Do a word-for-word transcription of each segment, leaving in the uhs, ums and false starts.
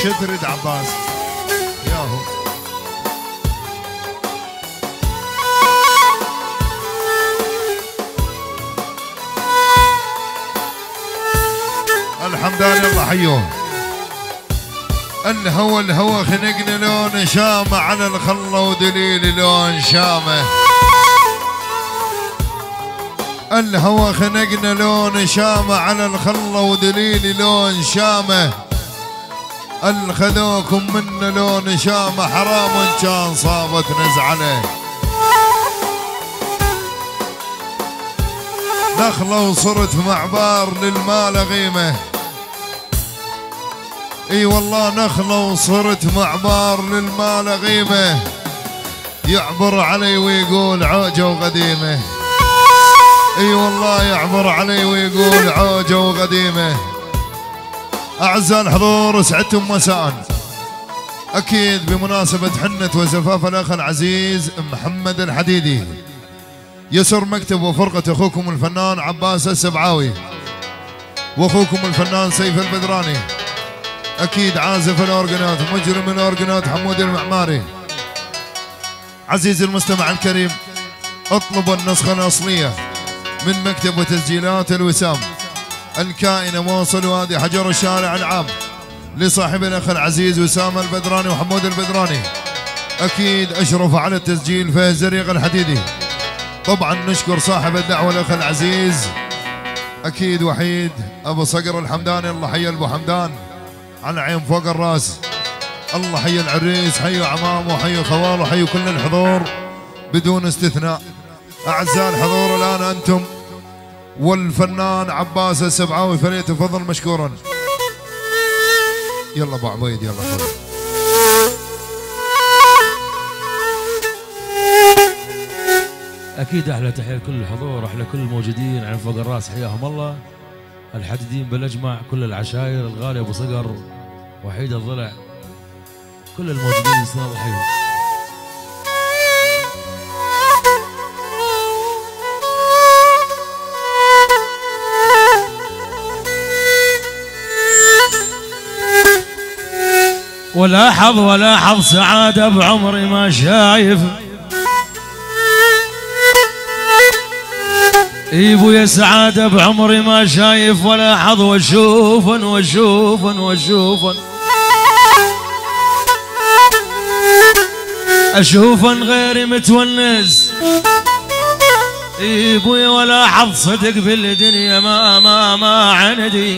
تريد عباس ياهو. الحمدان الله حيوه. الهوى الهوى خنقنا لون شامه على الخله ودليل لون شامه. الهوى خنقنا لون شامه على الخله ودليل لون شامه. الخذوكم منا لون شامه حرام ان كان صابت نزعله. نخله وصرت معبار للمال غيمه. اي والله نخله وصرت معبار للمال غيمه. يعبر علي ويقول عوجه وقديمه. اي والله يعبر علي ويقول عوجه وقديمه. اعزائي الحضور سعدتم مساء. اكيد بمناسبه حنه وزفاف الاخ العزيز محمد الحديدي. يسر مكتب وفرقه اخوكم الفنان عباس السبعاوي واخوكم الفنان سيف البدراني. اكيد عازف الاورجنات مجرم الاورجنات حمود المعماري. عزيزي المستمع الكريم، اطلب النسخه الاصليه من مكتب وتسجيلات الوسام الكائنه موصل وادي حجر الشارع العام لصاحب الاخ العزيز وسام البدراني وحمود البدراني. اكيد اشرف على التسجيل فهد زريق الحديدي. طبعا نشكر صاحب الدعوه الاخ العزيز اكيد وحيد ابو صقر الحمداني. الله حي ابو حمدان على عين فوق الراس. الله حي العريس، حي عمامه، حي خواله، حي كل الحضور بدون استثناء. اعزائي الحضور الان انتم والفنان عباس السبعاوي فليتفضل مشكورا. يلا ابو عبيد يلا خذ. اكيد احلى تحيه لكل الحضور، احلى كل الموجودين عين فوق الراس حياهم الله. الحديدين بالاجمع، كل العشاير، الغالي ابو صقر، وحيد الضلع، كل الموجودين يستاهلوا الله حيهم. ولا حظ ولا حظ سعاده بعمري ما شايف. ايبو يا سعاده بعمري ما شايف ولا حظ واشوفن واشوفن واشوفن اشوفن غيري متونس. ايبوي ولا حظ صدق بالدنيا ما ما ما عندي.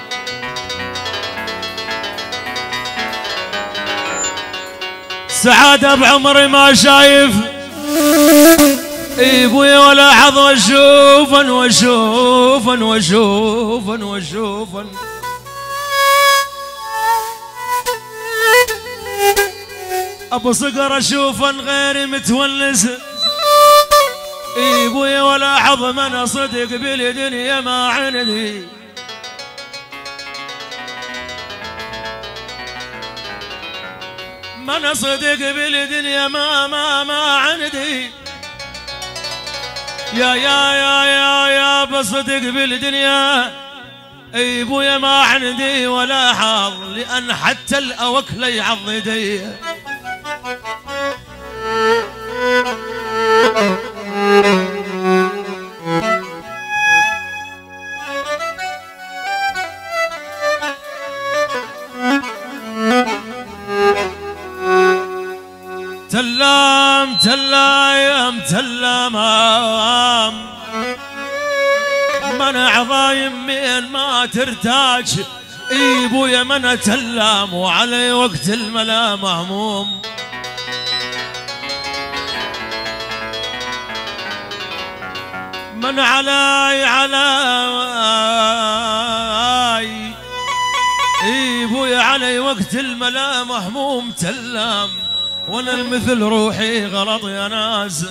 سعاده بعمري ما شايف ايبوي ولا حظ واشوفن واشوفن واشوفن واشوفن ابو صقر اشوفن غيري متونس. ايبوي ولا حظ من صدق بالدنيا ما عندي. من صدق بالدنيا ما ما ما عندي. يا يا يا يا يا بصدق بالدنيا اي بويا ما عندي ولا حظ، لان حتى الاوكل يعض يدي. تلام تلايم تلام من عظايم من ما ترتاج. ايبو يا من تلام وعلي وقت الملا مهموم. من علي علي ايبو يا علي وقت الملا مهموم تلام. وانا المثل روحي غلط يا ناس.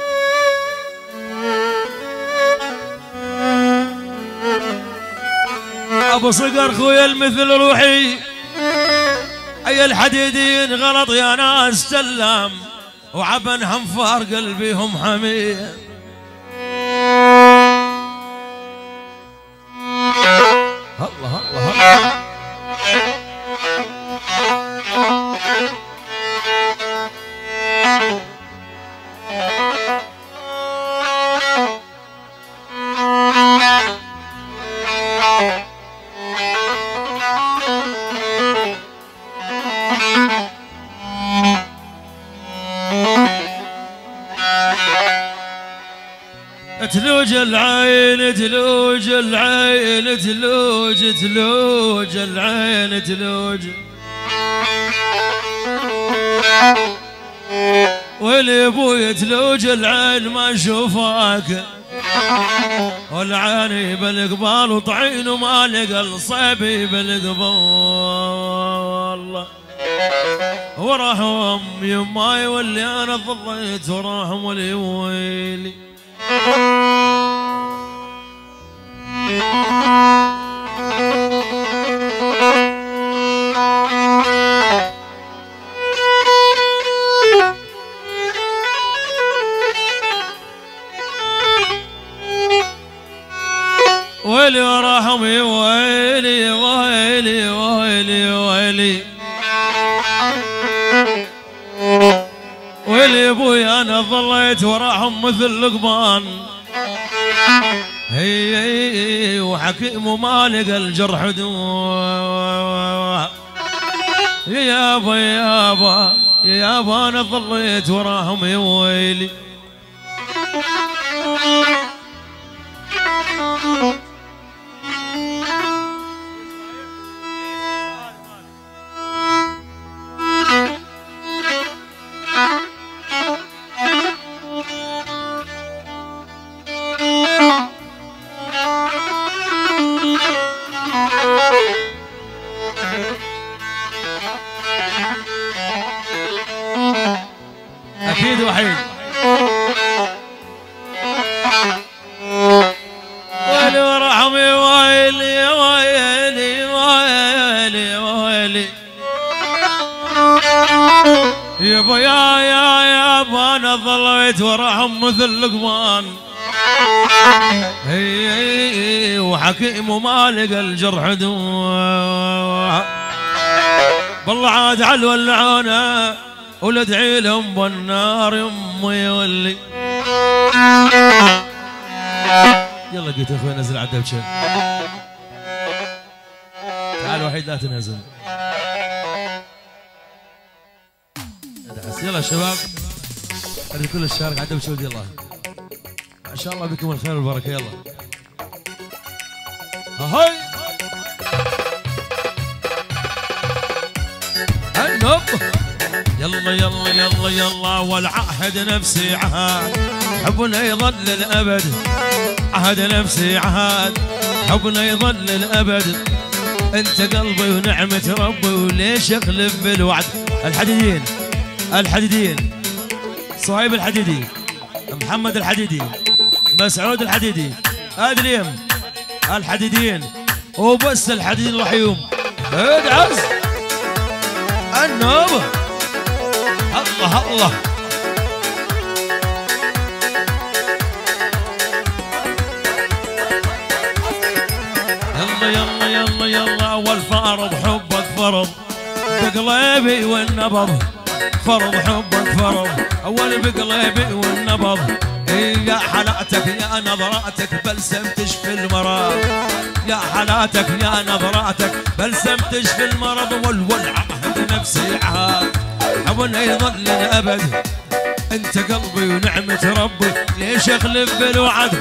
ابو صقر خويا المثل روحي. اي الحديدين غلط يا ناس تلام. وعبن هنفار قلبي هم حميه. الله الله الله تلوج العين تلوج العين تلوج تلوج العين تلوج واللي ابوي تلوج العين ما اشوفك والعاني بالقبال وطعين وما لقى الصبي بالقبال وراهم يماي واللي انا ظليت وراهم ولي ويلي ويلي وراهم ويلي ويلي ويلي ويلي ويلي ابوي انا ظليت وراهم مثل لقمان هي, هي وحكيم وما لقى الجرح دوا يا يابا يا يابا يا يابا انا ظليت وراهم يا ويلي أكيد وحيد ويلي ورحمي ويلي ويلي ويلي ويلي يابا يا يا يابا أنا ظليت ورحم مثل لقمان هي, هي وحكيم وما لقى الجرح دوا بالله عاد على الولعانه وندعي لهم بالنار يمي يولي يلا قلت اخوي نزل على الدبشه تعال وحيد لا تنهزم يلا شباب اريد كل الشارع على الدبشه ودي الله ما شاء الله بكم الخير والبركه يلا هاي النب يلا يلا يلا يلا والعهد نفسي عهد حبنا يظل الابد عهد نفسي عهد حبنا يظل الابد انت قلبي ونعمه ربي وليش اخلف بالوعد الحديدين الحديدين صهيب الحديدي محمد الحديدي مسعود الحديدي ادريم الحديدين وبس الحديد الوحيوم ادعس النوبه الله الله يلا يلا يلا يلا والفرض حبك فرض بقلبي والنبض فرض حبك فرض اول بقلبي والنبض يا حالاتك يا نظراتك بلسم تشفي المرض يا حالاتك يا نظراتك بلسم تشفي المرض والعهد نفسي عهد حبنا يظل الابد انت قلبي ونعمه ربي ليش اخلف بالوعد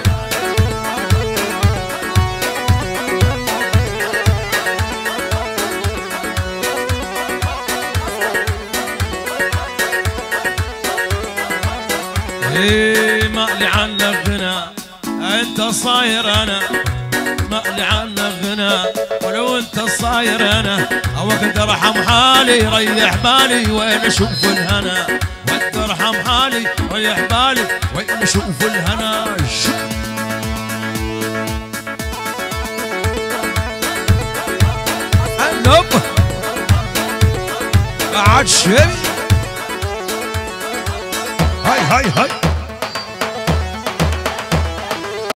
ايه مالي عنك غنى انت صاير انا مالي عنك غنى ولو انت صاير انا او كنت ارحم حالي ريح بالي وين اشوف الهنا وانت ارحم حالي ريح بالي وين اشوف الهنا النب قعد شيء هاي هاي هاي